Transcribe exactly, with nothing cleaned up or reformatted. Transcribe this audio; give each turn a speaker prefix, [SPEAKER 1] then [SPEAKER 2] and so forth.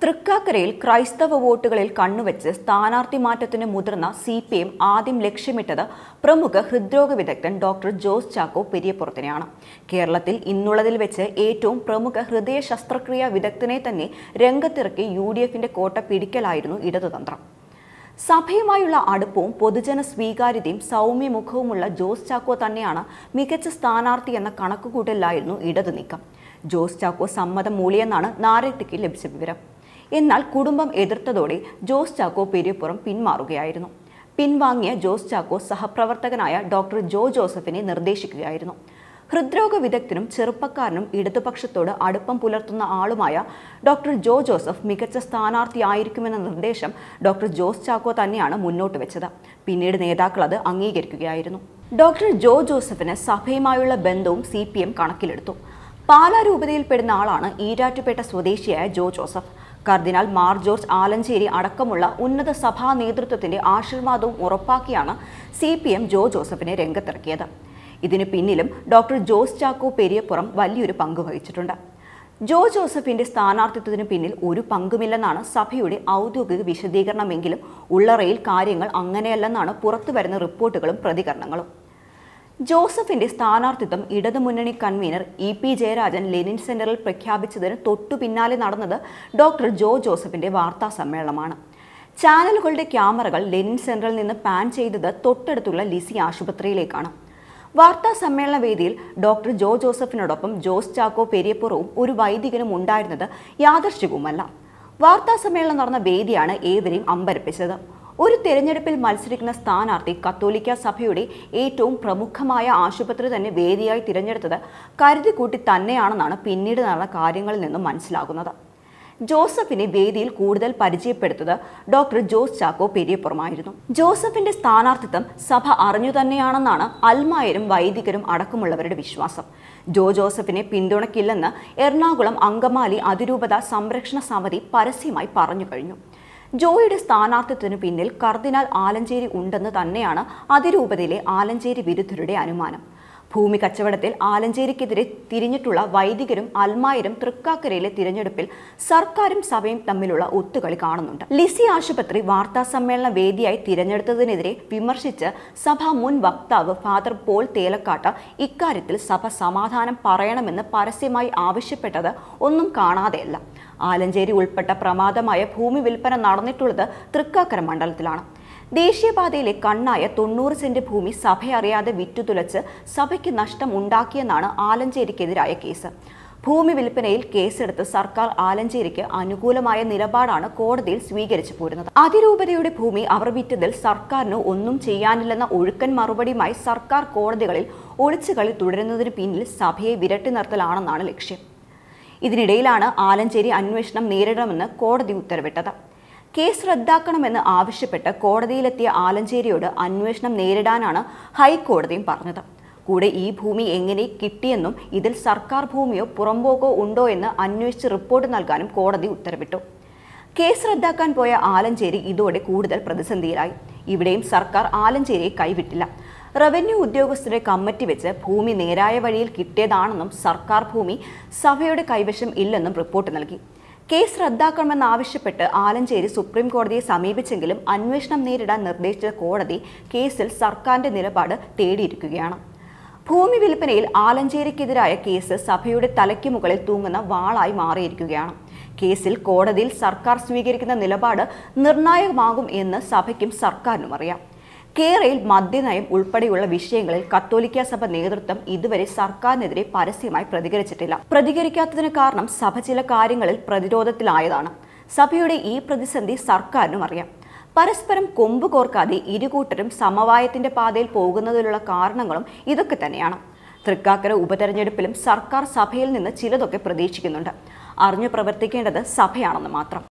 [SPEAKER 1] തൃക്കാക്കരയിൽ ക്രൈസ്തവ വോട്ടുകളിൽ കണ്ണുവെച്ച് സ്ഥാനാർത്ഥി മാറ്റത്തിന് മുതിർന്ന സി പി എം ആദ്യം ലക്ഷ്യമിട്ടത് പ്രമുഖ ഹൃദ്രോഗ വിദഗ്ധൻ ഡോക്ടർ ജോസ് ചാക്കോ പെരിയപ്പുറത്തിനെയാണ്. കേരളത്തിൽ ഇന്നുള്ളതിൽ വെച്ച് ഏറ്റവും പ്രമുഖ ഹൃദയ ശസ്ത്രക്രിയാ വിദഗ്ധനെ തന്നെ രംഗത്തിറക്കി യു ഡി എഫിന്റെ കോട്ട പിടിക്കലായിരുന്നു ഇടതുതന്ത്രം. സഭയുമായുള്ള അടുപ്പവും പൊതുജന സ്വീകാര്യതയും സൗമ്യമുഖവുമുള്ള ജോസ് ചാക്കോ തന്നെയാണ് മികച്ച സ്ഥാനാർത്ഥി എന്ന കണക്കുകൂട്ടലിലായിരുന്നു ഇടതു നീക്കം. ജോസ് ചാക്കോ സമ്മതം മൂളിയെന്നാണ് നാരട്ടിക്ക് ലഭിച്ച വിവരം. എന്നാൽ കുടുംബം എതിർത്തതോടെ ജോസ് ചാക്കോ പെരിയപ്പുറം പിന്മാറുകയായിരുന്നു. പിൻവാങ്ങിയ ജോസ് ചാക്കോ സഹപ്രവർത്തകനായ ഡോക്ടർ ജോ ജോസഫിനെ നിർദ്ദേശിക്കുകയായിരുന്നു. ഹൃദ്രോഗ വിദഗ്ധനും ചെറുപ്പക്കാരനും ഇടതുപക്ഷത്തോട് അടുപ്പം പുലർത്തുന്ന ആളുമായ ഡോക്ടർ ജോ ജോസഫ് മികച്ച സ്ഥാനാർത്ഥിയായിരിക്കുമെന്ന നിർദ്ദേശം ഡോക്ടർ ജോസ് ചാക്കോ തന്നെയാണ് മുന്നോട്ട് വെച്ചത്. പിന്നീട് നേതാക്കൾ അത് അംഗീകരിക്കുകയായിരുന്നു. ഡോക്ടർ ജോ ജോസഫിന് സഭയുമായുള്ള ബന്ധവും സി പി എം കണക്കിലെടുത്തു. പാലാ രൂപതയിൽപ്പെടുന്ന ആളാണ് ഈരാറ്റുപേട്ട സ്വദേശിയായ ജോ ജോസഫ്. കർദിനാൾ മാർ ജോർജ് ആലഞ്ചേരി അടക്കമുള്ള ഉന്നത സഭാ നേതൃത്വത്തിന്റെ ആശീർവാദവും ഉറപ്പാക്കിയാണ് സി പി എം ജോ ജോസഫിനെ രംഗത്തിറക്കിയത്. ഇതിനു പിന്നിലും ഡോക്ടർ ജോസ് ചാക്കോ പെരിയപ്പുറം വലിയൊരു പങ്ക് വഹിച്ചിട്ടുണ്ട്. ജോ ജോസഫിന്റെ സ്ഥാനാർത്ഥിത്വത്തിന് പിന്നിൽ ഒരു പങ്കുമില്ലെന്നാണ് സഭയുടെ ഔദ്യോഗിക വിശദീകരണമെങ്കിലും ഉള്ളറയിൽ കാര്യങ്ങൾ അങ്ങനെയല്ലെന്നാണ് പുറത്തുവരുന്ന റിപ്പോർട്ടുകളും പ്രതികരണങ്ങളും. ജോസഫിന്റെ സ്ഥാനാർത്ഥിത്വം ഇടതുമുന്നണി convenor E P Jayarajan Lenin സെന്ററിൽ പ്രഖ്യാപിച്ചതിന് തൊട്ടു പിന്നാലെ നടന്നത് ഡോക്ടർ ജോ ജോസഫിന്റെ വാർത്താ സമ്മേളനമാണ്. ചാനലുകളുടെ ക്യാമറകൾ ലെനിൻ സെന്ററിൽ നിന്ന് പാൻ ചെയ്തത് തൊട്ടടുത്തുള്ള ലിസി ആശുപത്രിയിലേക്കാണ്. വാർത്താ സമ്മേളന വേദിയിൽ ഡോക്ടർ ജോ ജോസഫിനോടൊപ്പം ജോസ് ചാക്കോ പെരിയപ്പുറവും ഒരു വൈദികനും ഉണ്ടായിരുന്നത് യാദൃശ്ചികവുമല്ല. വാർത്താ സമ്മേളനം നടന്ന വേദിയാണ് ഏവരെയും അമ്പരപ്പിച്ചത്. ഒരു തെരഞ്ഞെടുപ്പിൽ മത്സരിക്കുന്ന സ്ഥാനാർത്ഥി കത്തോലിക്ക സഭയുടെ ഏറ്റവും പ്രമുഖമായ ആശുപത്രി തന്നെ വേദിയായി തിരഞ്ഞെടുത്തത് കരുതിക്കൂട്ടി തന്നെയാണെന്നാണ് പിന്നീട് നടന്ന കാര്യങ്ങളിൽ നിന്നും മനസ്സിലാകുന്നത്. ജോസഫിനെ വേദിയിൽ കൂടുതൽ പരിചയപ്പെടുത്തത് ഡോക്ടർ ജോസ് ചാക്കോ പെരിയപ്പുറമായിരുന്നു. ജോസഫിന്റെ സ്ഥാനാർത്ഥിത്വം സഭ അറിഞ്ഞു തന്നെയാണെന്നാണ് അൽമായരും വൈദികരും അടക്കമുള്ളവരുടെ വിശ്വാസം. ജോ ജോസഫിനെ പിന്തുണയ്ക്കില്ലെന്ന് എറണാകുളം അങ്കമാലി അതിരൂപത സംരക്ഷണ സമിതി പരസ്യമായി പറഞ്ഞു കഴിഞ്ഞു. ജോയുടെ സ്ഥാനാർത്ഥിത്വത്തിന് പിന്നിൽ കർദിനാൾ ആലഞ്ചേരി ഉണ്ടെന്ന് തന്നെയാണ് അതിരൂപതയിലെ ആലഞ്ചേരി വിരുദ്ധരുടെ അനുമാനം. ഭൂമി കച്ചവടത്തിൽ ആലഞ്ചേരിക്കെതിരെ തിരിഞ്ഞിട്ടുള്ള വൈദികരും അൽമായരും തൃക്കാക്കരയിലെ തിരഞ്ഞെടുപ്പിൽ സർക്കാരും സഭയും തമ്മിലുള്ള ഒത്തുകളി കാണുന്നുണ്ട്. ലിസി ആശുപത്രി വാർത്താ സമ്മേളന വേദിയായി തിരഞ്ഞെടുത്തതിനെതിരെ വിമർശിച്ച് സഭാ മുൻ വക്താവ് ഫാദർ പോൾ തേലക്കാട്ട് ഇക്കാര്യത്തിൽ സഭ സമാധാനം പറയണമെന്ന് പരസ്യമായി ആവശ്യപ്പെട്ടത് ഒന്നും കാണാതെയല്ല. ആലഞ്ചേരി ഉൾപ്പെട്ട പ്രമാദമായ ഭൂമി വിൽപ്പന നടന്നിട്ടുള്ളത് തൃക്കാക്കര മണ്ഡലത്തിലാണ്. ദേശീയപാതയിലെ കണ്ണായ തൊണ്ണൂറ് സെന്റ് ഭൂമി സഭയറിയാതെ വിറ്റുതുലച്ച് സഭയ്ക്ക് നഷ്ടം ഉണ്ടാക്കിയെന്നാണ് ആലഞ്ചേരിക്കെതിരായ കേസ്. ഭൂമി വിൽപ്പനയിൽ കേസെടുത്ത് സർക്കാർ ആലഞ്ചേരിക്ക് അനുകൂലമായ നിലപാടാണ് കോടതിയിൽ സ്വീകരിച്ചു പോരുന്നത്. അതിരൂപതയുടെ ഭൂമി അവർ വിറ്റതിൽ സർക്കാരിന് ഒന്നും ചെയ്യാനില്ലെന്ന ഒഴുക്കൻ മറുപടിയുമായി സർക്കാർ കോടതികളിൽ ഒളിച്ചുകളി തുടരുന്നതിന് പിന്നിൽ സഭയെ വിരട്ടി നിർത്തലാണെന്നാണ് ലക്ഷ്യം. ഇതിനിടയിലാണ് ആലഞ്ചേരി അന്വേഷണം നേരിടണമെന്ന് കോടതി ഉത്തരവിട്ടത്. കേസ് റദ്ദാക്കണമെന്ന് ആവശ്യപ്പെട്ട് കോടതിയിലെത്തിയ ആലഞ്ചേരിയോട് അന്വേഷണം നേരിടാനാണ് ഹൈക്കോടതിയും പറഞ്ഞത്. കൂടെ ഈ ഭൂമി എങ്ങനെ കിട്ടിയെന്നും ഇതിൽ സർക്കാർ ഭൂമിയോ പുറമ്പോക്കോ ഉണ്ടോ എന്ന് അന്വേഷിച്ച് റിപ്പോർട്ട് നൽകാനും കോടതി ഉത്തരവിട്ടു. കേസ് റദ്ദാക്കാൻ പോയ ആലഞ്ചേരി ഇതോടെ കൂടുതൽ പ്രതിസന്ധിയിലായി. ഇവിടെയും സർക്കാർ ആലഞ്ചേരിയെ കൈവിട്ടില്ല. റവന്യൂ ഉദ്യോഗസ്ഥരെ കമ്മിറ്റി വെച്ച് ഭൂമി നേരായ വഴിയിൽ കിട്ടിയതാണെന്നും സർക്കാർ ഭൂമി സഭയുടെ കൈവശം ഇല്ലെന്നും റിപ്പോർട്ട് നൽകി. കേസ് റദ്ദാക്കണമെന്നാവശ്യപ്പെട്ട് ആലഞ്ചേരി സുപ്രീം കോടതിയെ സമീപിച്ചെങ്കിലും അന്വേഷണം നേരിടാൻ നിർദ്ദേശിച്ച കോടതി കേസിൽ സർക്കാരിന്റെ നിലപാട് തേടിയിരിക്കുകയാണ്. ഭൂമി വിൽപ്പനയിൽ ആലഞ്ചേരിക്കെതിരായ കേസ് സഭയുടെ തലയ്ക്ക് മുകളിൽ തൂങ്ങുന്ന വാളായി മാറിയിരിക്കുകയാണ്. കേസിൽ കോടതിയിൽ സർക്കാർ സ്വീകരിക്കുന്ന നിലപാട് നിർണായകമാകും എന്ന് സഭയ്ക്കും സർക്കാരിനും അറിയാം. കേരളയിൽ മദ്യനയം ഉൾപ്പെടെയുള്ള വിഷയങ്ങളിൽ കത്തോലിക്ക സഭ നേതൃത്വം ഇതുവരെ സർക്കാരിനെതിരെ പരസ്യമായി പ്രതികരിച്ചിട്ടില്ല. പ്രതികരിക്കാത്തതിന് കാരണം സഭ ചില കാര്യങ്ങളിൽ പ്രതിരോധത്തിലായതാണ്. സഭയുടെ ഈ പ്രതിസന്ധി സർക്കാരിനും അറിയാം. പരസ്പരം കൊമ്പ് കോർക്കാതെ ഇരുകൂട്ടരും സമവായത്തിന്റെ പാതയിൽ പോകുന്നതിലുള്ള കാരണങ്ങളും ഇതൊക്കെ തന്നെയാണ്. തൃക്കാക്കര ഉപതെരഞ്ഞെടുപ്പിലും സർക്കാർ സഭയിൽ നിന്ന് ചിലതൊക്കെ പ്രതീക്ഷിക്കുന്നുണ്ട്. അറിഞ്ഞു പ്രവർത്തിക്കേണ്ടത് സഭയാണെന്ന് മാത്രം.